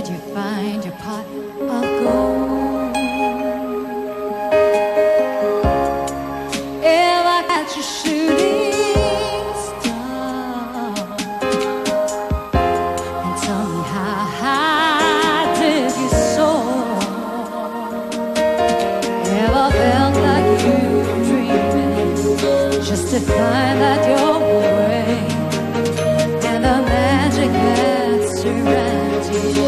you find your pot of gold? If I catch a shooting star, and tell me how high did you soar? Ever felt like you were dreaming, just to find that you're away, and the magic that surrounds you?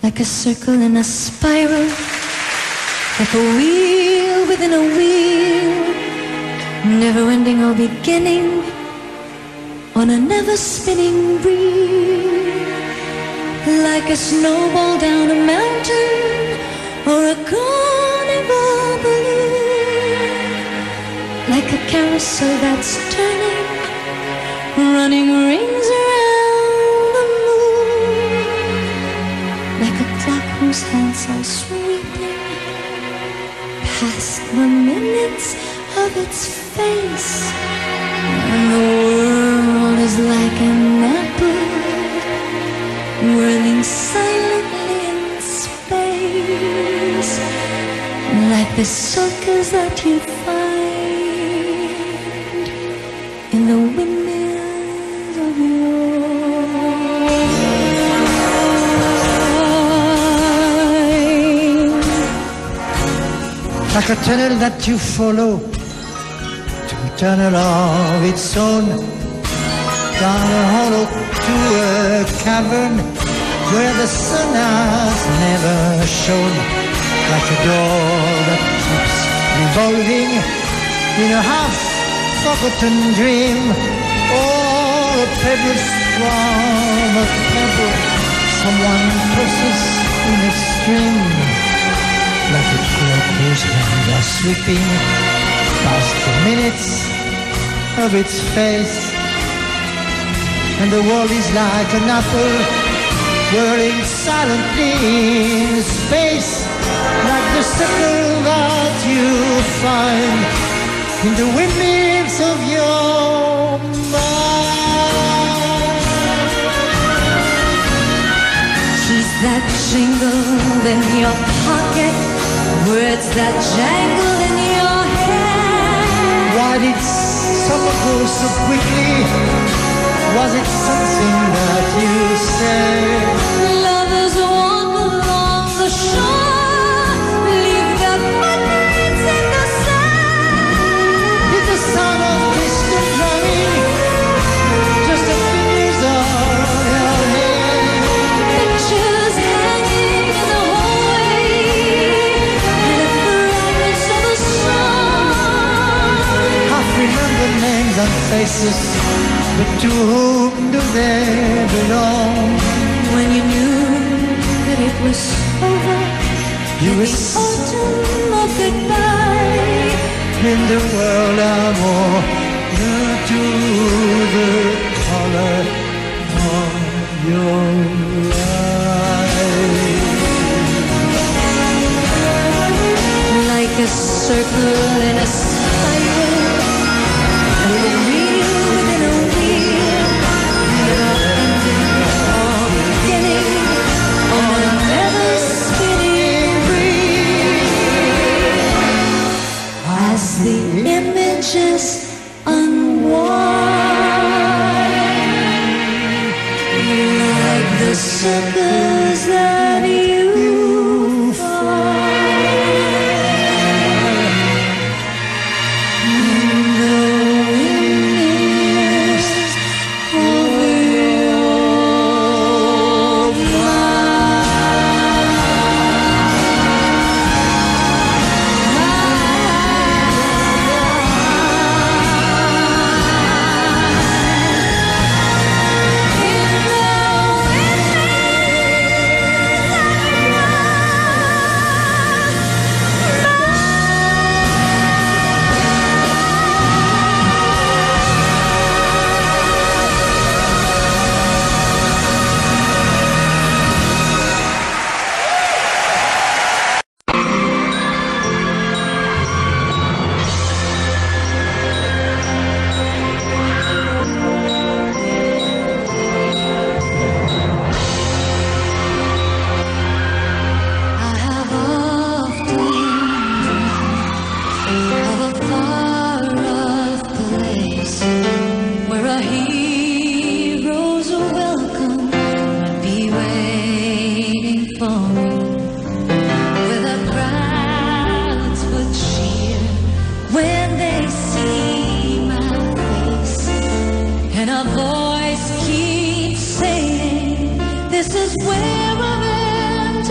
like a circle in a spiral, like a wheel within a wheel, never ending or beginning, on a never spinning reel, like a snowball down a mountain or a carnival balloon, like a carousel that's turning, running rings around the moon, like a clock whose hands are sweeping past the minutes of its face, and the world is like an apple whirling silently in space, like the circles that you find in the windmills of your mind. Like a tunnel that you follow to a tunnel of its own, down a hollow to a cavern where the sun has never shone, like a door that keeps revolving in a half-forgotten dream, or a pebble from a pebble someone tosses in a stream, like a clock whose hands are sweeping past the minutes of its face. And the world is like an apple whirling silently in space, like the circle that you find in the windmills of your mind. Keys that jingle in your pocket, words that jangle in your head. Why did summer go so quickly? Was it something that you said? Lovers walk along the shore, leave their footprints in the sand. It's the sound of distant drumming, just the fingers on your hand. Pictures hanging in the hallway, and a fragments of a song. Half remembered names and faces, but to whom do they belong? When you knew that it was over, You in were the autumn of goodbye, in the world of war, to the color of your eyes. like a circle in a spiral, like a wheel within a wheel, never ending or beginning, on a never spinning reel, as the images unwind, like the circles that you find in the windmills of your This is where I'm meant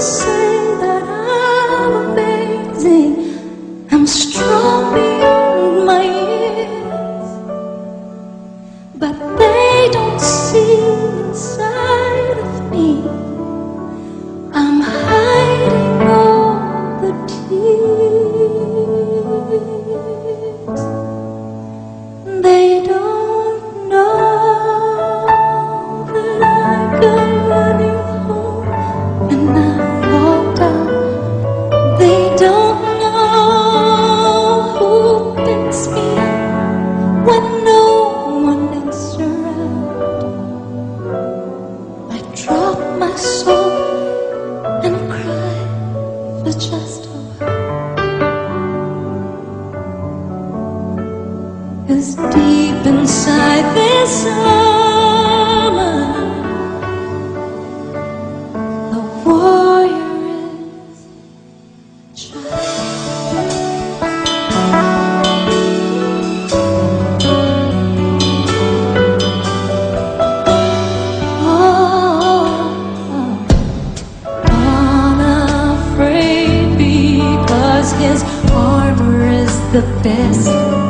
say that I'm amazing, I'm strong beyond my years, but they don't see inside of me. I'm hiding all the tears. They don't know that I come running home and I fall down. They don't know who picks me up when no one is around. I drop my soul and cry for just a while. 'Cause deep inside this summer, the warrior is unafraid because his armor is the best.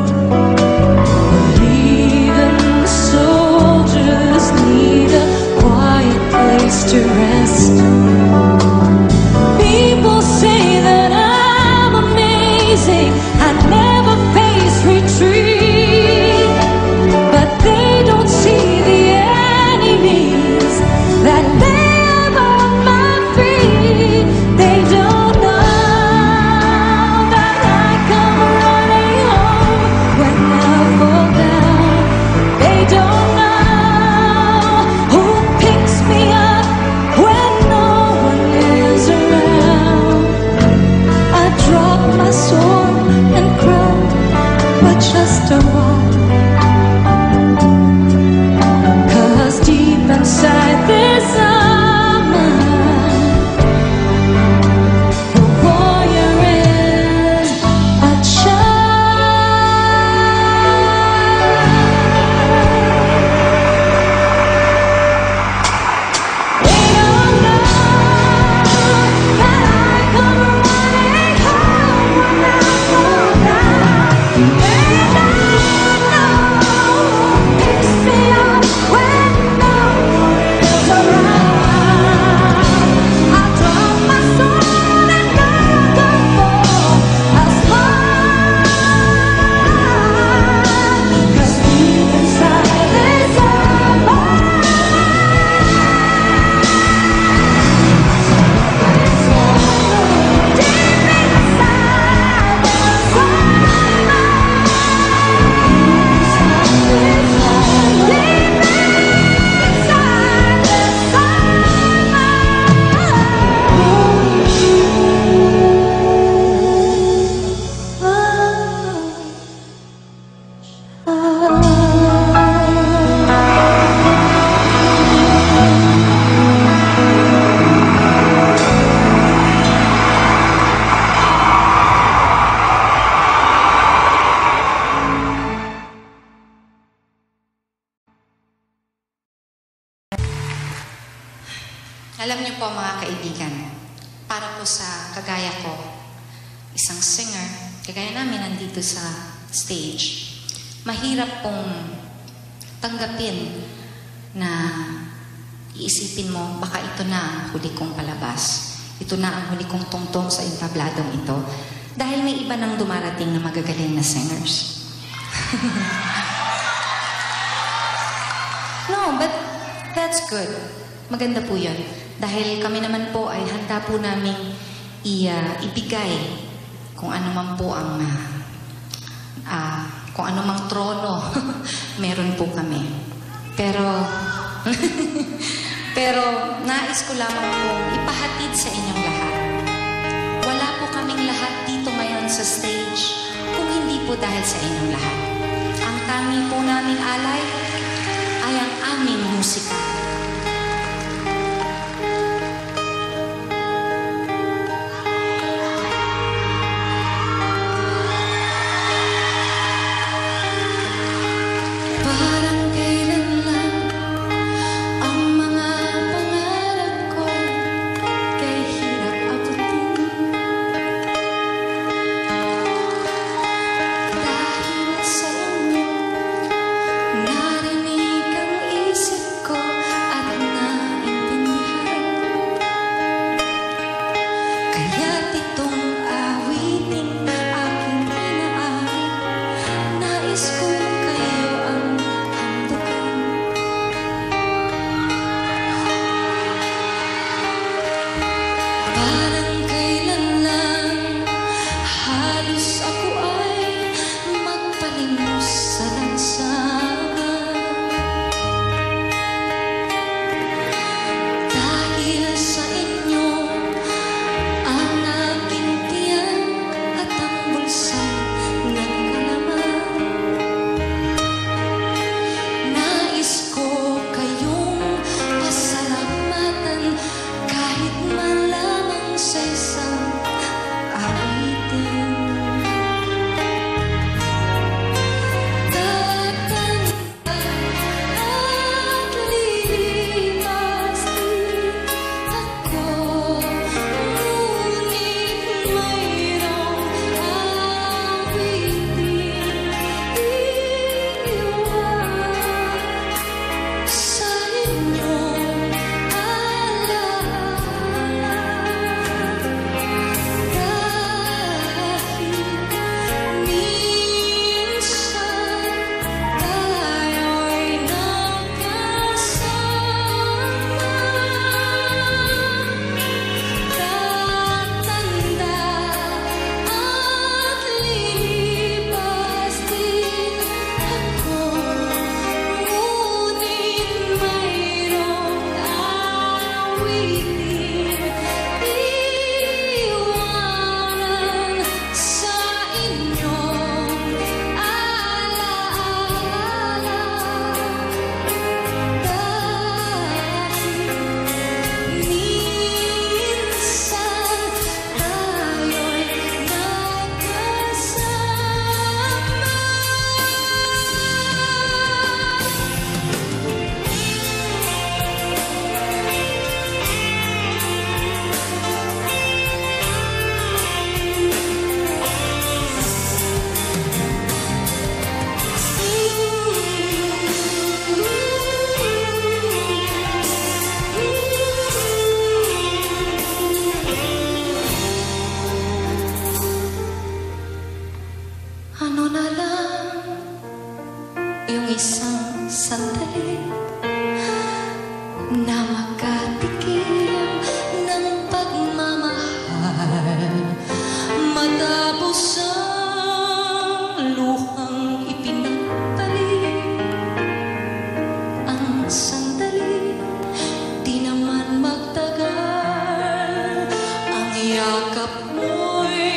Even soldiers need a quiet place to rest. People say that I'm amazing, I never face retreat, but they don't see the enemies that lay above my feet. They don't know that I come running home when I fall down. They don't know who picks me up when no one is around. I drop my sword and cry for just a while. 'Cause deep inside this summer, the warrior is a child. They don't know that I come running home when I fall down. They don't know who picks me up when no one is around. I drop my sword and look up for a smile. 'Cause deep inside this summer, deep inside this Alam niyo po mga kaibigan, para po sa kagaya ko, isang singer, kagaya namin nandito sa stage, mahirap pong tanggapin na iisipin mo, baka ito na ang huli kong palabas. Ito na ang huli kong tungtong sa entabladong ito. Dahil may iba nang dumarating na magagaling na singers. No, but that's good. Maganda po yun. Dahil kami naman po ay handa po naming ibigay kung ano man po ang kung ano mang trono meron po kami. Pero nais ko lamang pong ipahatid sa inyong lahat. Wala po kaming lahat dito ngayon sa stage kung hindi po dahil sa inyong lahat. Ang tanging po namin alay ay ang aming musika. isang sandali na makatikim ng pagmamahal matapos ang luhang ipinagpalit. Ang sandali di naman magtagal, ang yakap mo'y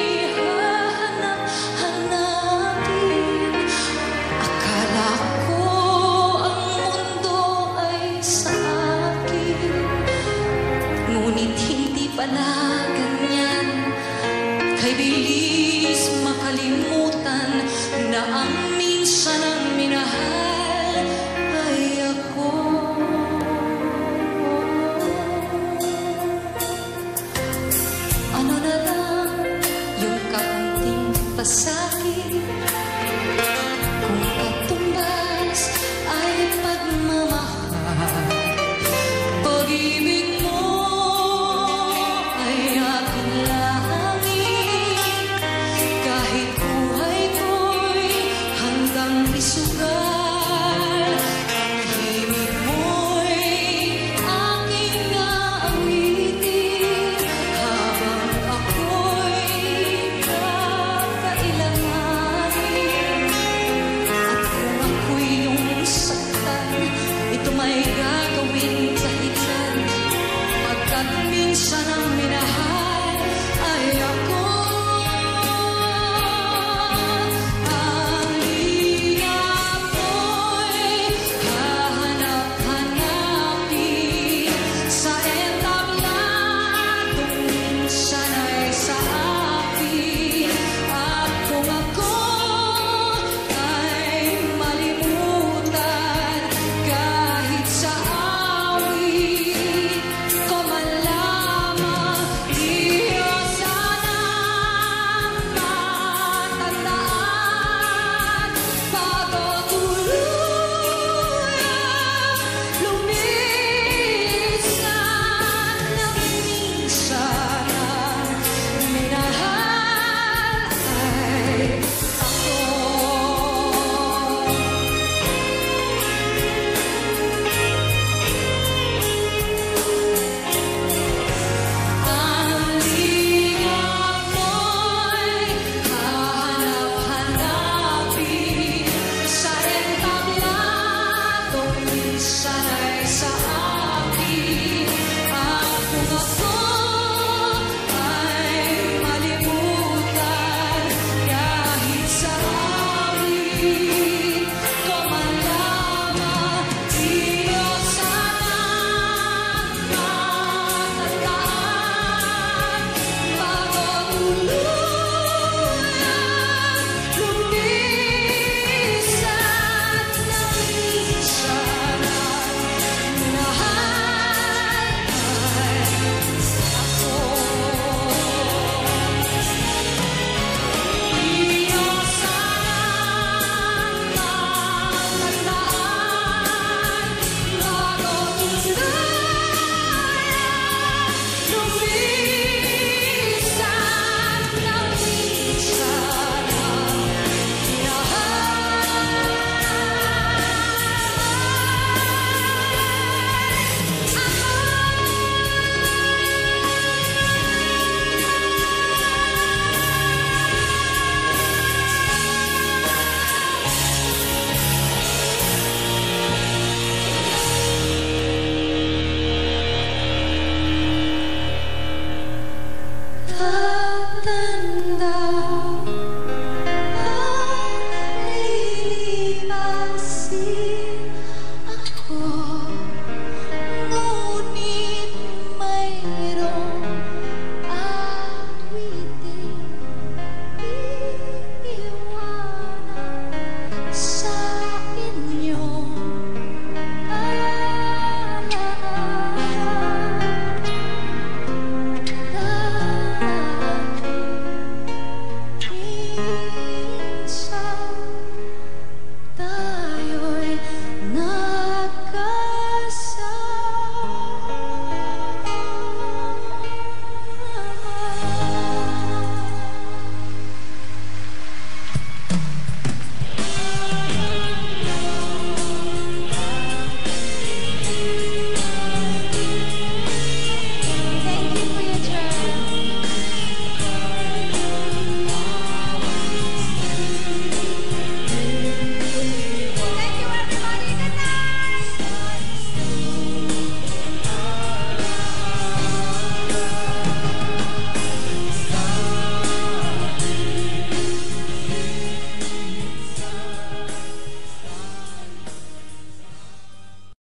hahanap-hanapin. Akala ko ang mundo ay sa akin, ngunit hindi pala ganyan. Kay bilis makalimutan na ang minsan ang minahal ay ako. Ano na lang yung kaunting pasal